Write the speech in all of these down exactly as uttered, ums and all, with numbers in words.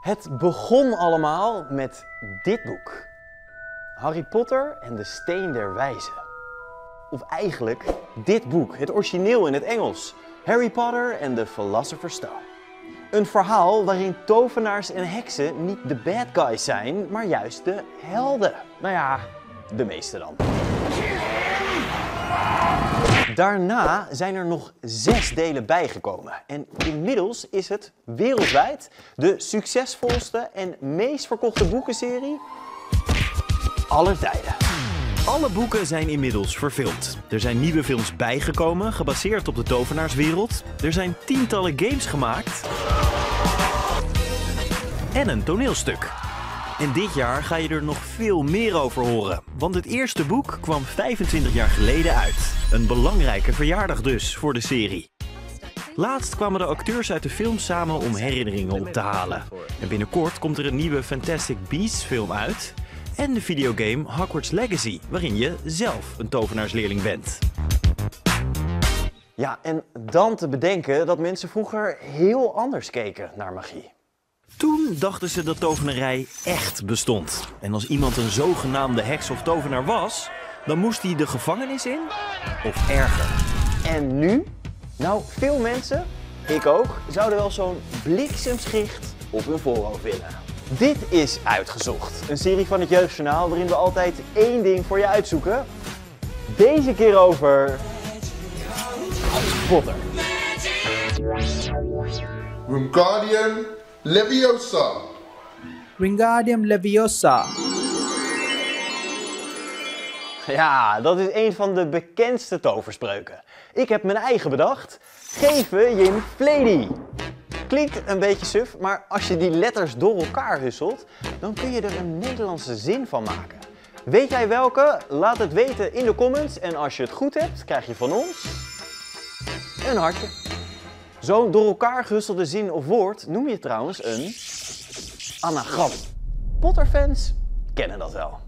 Het begon allemaal met dit boek. Harry Potter en de Steen der Wijzen. Of eigenlijk dit boek, het origineel in het Engels. Harry Potter and the Philosopher's Stone. Een verhaal waarin tovenaars en heksen niet de bad guys zijn, maar juist de helden. Nou ja, de meeste dan. Daarna zijn er nog zes delen bijgekomen. En inmiddels is het wereldwijd de succesvolste en meest verkochte boekenserie aller tijden. Alle boeken zijn inmiddels verfilmd. Er zijn nieuwe films bijgekomen, gebaseerd op de tovenaarswereld. Er zijn tientallen games gemaakt. En een toneelstuk. En dit jaar ga je er nog veel meer over horen. Want het eerste boek kwam vijfentwintig jaar geleden uit. Een belangrijke verjaardag dus voor de serie. Laatst kwamen de acteurs uit de film samen om herinneringen op te halen. En binnenkort komt er een nieuwe Fantastic Beasts film uit. En de videogame Hogwarts Legacy, waarin je zelf een tovenaarsleerling bent. Ja, en dan te bedenken dat mensen vroeger heel anders keken naar magie. Toen dachten ze dat tovenarij echt bestond. En als iemand een zogenaamde heks of tovenaar was, dan moest hij de gevangenis in of erger. En nu? Nou, veel mensen, ik ook, zouden wel zo'n bliksemschicht op hun voorhoofd willen. Dit is Uitgezocht, een serie van het Jeugdjournaal waarin we altijd één ding voor je uitzoeken. Deze keer over Harry Potter. Wingardium Leviosa. Wingardium Leviosa. Ja, dat is een van de bekendste toverspreuken. Ik heb mijn eigen bedacht. Geven Jim Flady. Klinkt een beetje suf, maar als je die letters door elkaar husselt, dan kun je er een Nederlandse zin van maken. Weet jij welke? Laat het weten in de comments en als je het goed hebt, krijg je van ons een hartje. Zo'n door elkaar gehusselde zin of woord noem je trouwens een anagram. Potterfans kennen dat wel.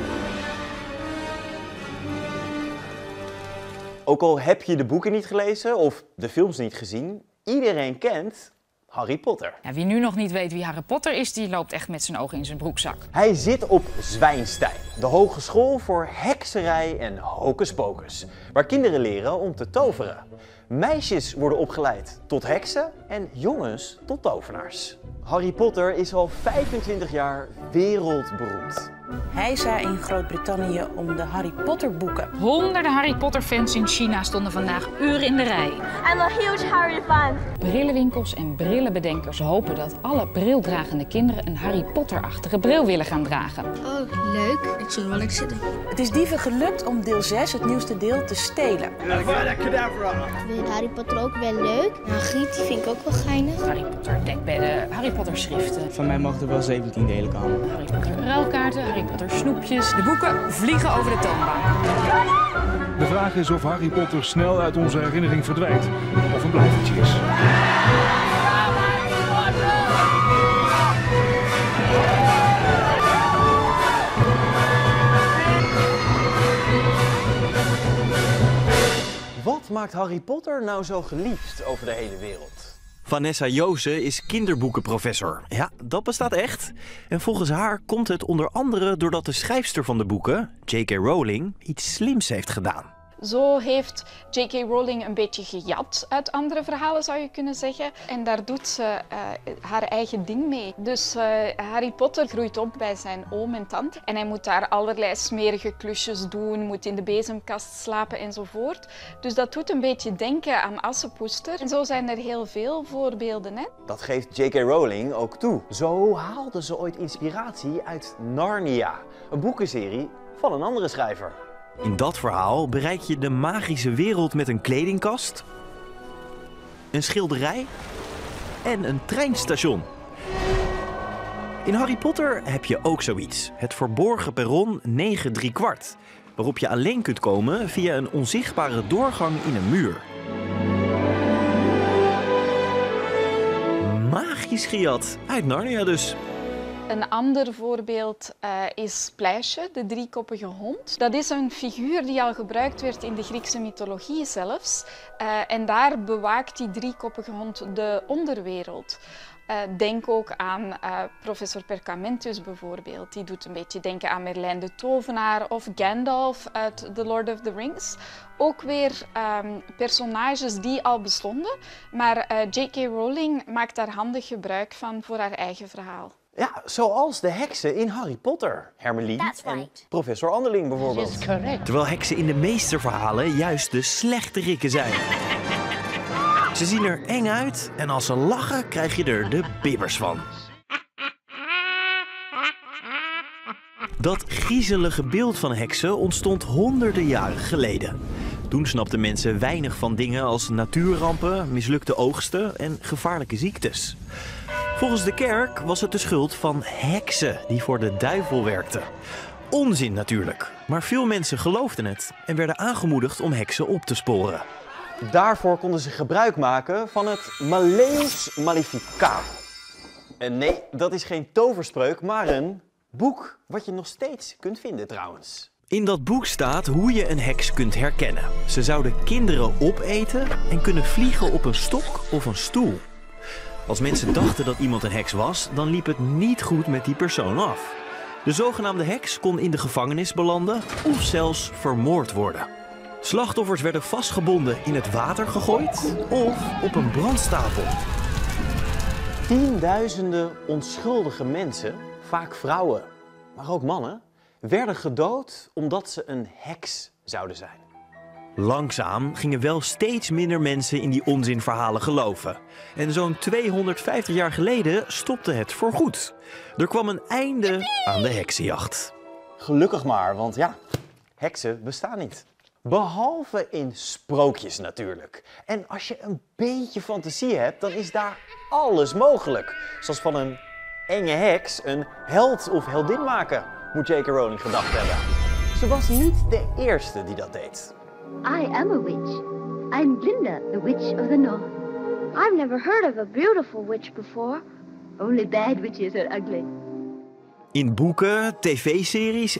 Ook al heb je de boeken niet gelezen of de films niet gezien, iedereen kent Harry Potter. Ja, wie nu nog niet weet wie Harry Potter is, die loopt echt met zijn ogen in zijn broekzak. Hij zit op Zwijnstein, de hogeschool voor hekserij en hocus-pocus, waar kinderen leren om te toveren. Meisjes worden opgeleid tot heksen en jongens tot tovenaars. Harry Potter is al vijfentwintig jaar wereldberoemd. Hij zei in Groot-Brittannië om de Harry Potter boeken. Honderden Harry Potter fans in China stonden vandaag uren in de rij. I'm a huge Harry fan. Brillenwinkels en brillenbedenkers hopen dat alle brildragende kinderen een Harry Potter-achtige bril willen gaan dragen. Oh, leuk. Ik zie wel lekker zitten. Het is dieven gelukt om deel zes, het nieuwste deel, te stelen. Ik vind Harry Potter ook wel leuk. Magiet, die vind ik ook wel geinig. Harry Potter dekbedden, Harry Potter schriften. Van mij mogen er wel zeventien delen komen. Harry Potter ruilkaarten, Harry Potter snoepjes. De boeken vliegen over de toonbank. De vraag is of Harry Potter snel uit onze herinnering verdwijnt of een blijvertje is. Wat maakt Harry Potter nou zo geliefd over de hele wereld? Vanessa Joosen is kinderboekenprofessor. Ja, dat bestaat echt. En volgens haar komt het onder andere doordat de schrijfster van de boeken, J K Rowling, iets slims heeft gedaan. Zo heeft J K Rowling een beetje gejat uit andere verhalen, zou je kunnen zeggen. En daar doet ze uh, haar eigen ding mee. Dus uh, Harry Potter groeit op bij zijn oom en tante. En hij moet daar allerlei smerige klusjes doen, moet in de bezemkast slapen enzovoort. Dus dat doet een beetje denken aan Assepoester. En zo zijn er heel veel voorbeelden, hè? Dat geeft J K Rowling ook toe. Zo haalde ze ooit inspiratie uit Narnia, een boekenserie van een andere schrijver. In dat verhaal bereik je de magische wereld met een kledingkast, een schilderij en een treinstation. In Harry Potter heb je ook zoiets, het verborgen perron negen drie kwart, waarop je alleen kunt komen via een onzichtbare doorgang in een muur. Magisch gejat, uit Narnia dus. Een ander voorbeeld uh, is Pleisje, de driekoppige hond. Dat is een figuur die al gebruikt werd in de Griekse mythologie zelfs. Uh, en daar bewaakt die driekoppige hond de onderwereld. Uh, denk ook aan uh, professor Perkamentus bijvoorbeeld. Die doet een beetje denken aan Merlijn de Tovenaar of Gandalf uit The Lord of the Rings. Ook weer um, personages die al bestonden, maar uh, J K Rowling maakt daar handig gebruik van voor haar eigen verhaal. Ja, zoals de heksen in Harry Potter. Hermeline That's right. en professor Anderling bijvoorbeeld. Terwijl heksen in de meeste verhalen juist de slechterikken zijn. Ze zien er eng uit en als ze lachen krijg je er de bibbers van. Dat griezelige beeld van heksen ontstond honderden jaren geleden. Toen snapten mensen weinig van dingen als natuurrampen, mislukte oogsten en gevaarlijke ziektes. Volgens de kerk was het de schuld van heksen die voor de duivel werkten. Onzin natuurlijk, maar veel mensen geloofden het en werden aangemoedigd om heksen op te sporen. Daarvoor konden ze gebruik maken van het Malleus Maleficarum. En nee, dat is geen toverspreuk, maar een boek wat je nog steeds kunt vinden trouwens. In dat boek staat hoe je een heks kunt herkennen. Ze zouden kinderen opeten en kunnen vliegen op een stok of een stoel. Als mensen dachten dat iemand een heks was, dan liep het niet goed met die persoon af. De zogenaamde heks kon in de gevangenis belanden of zelfs vermoord worden. Slachtoffers werden vastgebonden in het water gegooid of op een brandstapel. Tienduizenden onschuldige mensen, vaak vrouwen, maar ook mannen, werden gedood omdat ze een heks zouden zijn. Langzaam gingen wel steeds minder mensen in die onzinverhalen geloven. En zo'n tweehonderdvijftig jaar geleden stopte het voorgoed. Er kwam een einde aan de heksenjacht. Gelukkig maar, want ja, heksen bestaan niet. Behalve in sprookjes natuurlijk. En als je een beetje fantasie hebt, dan is daar alles mogelijk. Zoals van een enge heks een held of heldin maken, moet J K Rowling gedacht hebben. Ze was niet de eerste die dat deed. I am a witch. I'm Glinda, the witch of the north. I've never heard of a beautiful witch before. Only bad witches are ugly. In boeken, tv-series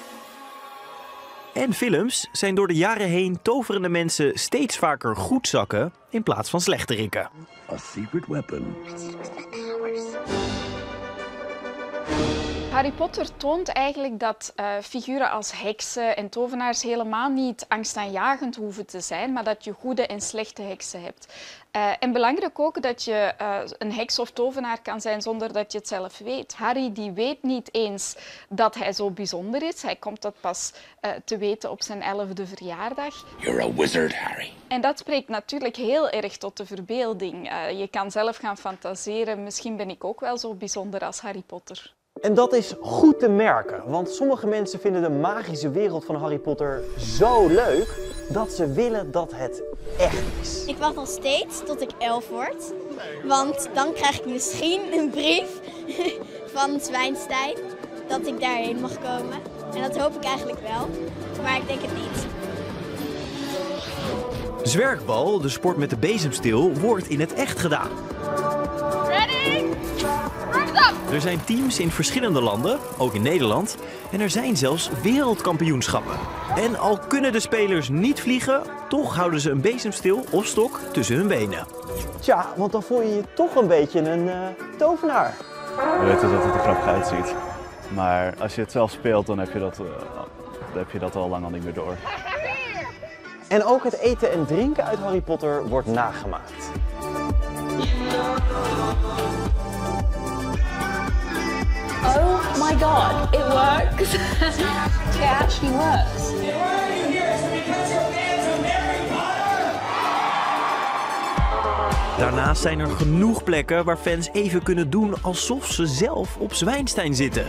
en films zijn door de jaren heen toverende mensen steeds vaker goedzakken in plaats van slechterikken. A secret weapon. Harry Potter toont eigenlijk dat uh, figuren als heksen en tovenaars helemaal niet angstaanjagend hoeven te zijn, maar dat je goede en slechte heksen hebt. Uh, en belangrijk ook dat je uh, een heks of tovenaar kan zijn zonder dat je het zelf weet. Harry die weet niet eens dat hij zo bijzonder is. Hij komt dat pas uh, te weten op zijn elfde verjaardag. You're a wizard, Harry. En dat spreekt natuurlijk heel erg tot de verbeelding. Uh, je kan zelf gaan fantaseren. Misschien ben ik ook wel zo bijzonder als Harry Potter. En dat is goed te merken, want sommige mensen vinden de magische wereld van Harry Potter zo leuk dat ze willen dat het echt is. Ik wacht nog steeds tot ik elf word, want dan krijg ik misschien een brief van Zwijnstein dat ik daarheen mag komen. En dat hoop ik eigenlijk wel, maar ik denk het niet. Zwerkbal, de sport met de bezemsteel, wordt in het echt gedaan. Ready? Er zijn teams in verschillende landen, ook in Nederland, en er zijn zelfs wereldkampioenschappen. En al kunnen de spelers niet vliegen, toch houden ze een bezemsteel of stok tussen hun benen. Tja, want dan voel je je toch een beetje een uh, tovenaar. We weten dat het er grappig uitziet, maar als je het zelf speelt, dan heb je dat, uh, dan heb je dat al lang al niet meer door. En ook het eten en drinken uit Harry Potter wordt nagemaakt. Oh my god, it works. It actually works. Daarnaast zijn er genoeg plekken waar fans even kunnen doen alsof ze zelf op Zwijnstein zitten.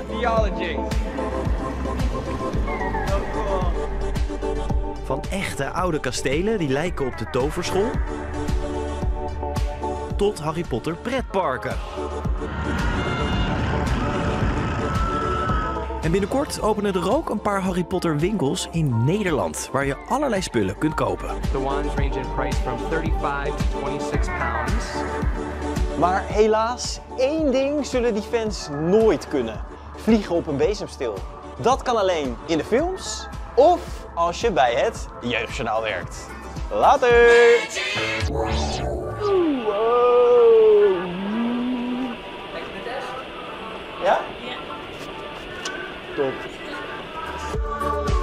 Van echte oude kastelen die lijken op de toverschool, tot Harry Potter pretparken. En binnenkort openen er ook een paar Harry Potter winkels in Nederland, waar je allerlei spullen kunt kopen. The wands range in price from thirty-five to twenty-six pounds. Maar helaas, één ding zullen die fans nooit kunnen. Vliegen op een bezemsteel. Dat kan alleen in de films of als je bij het Jeugdjournaal werkt. Later! Ja? Ja. Top.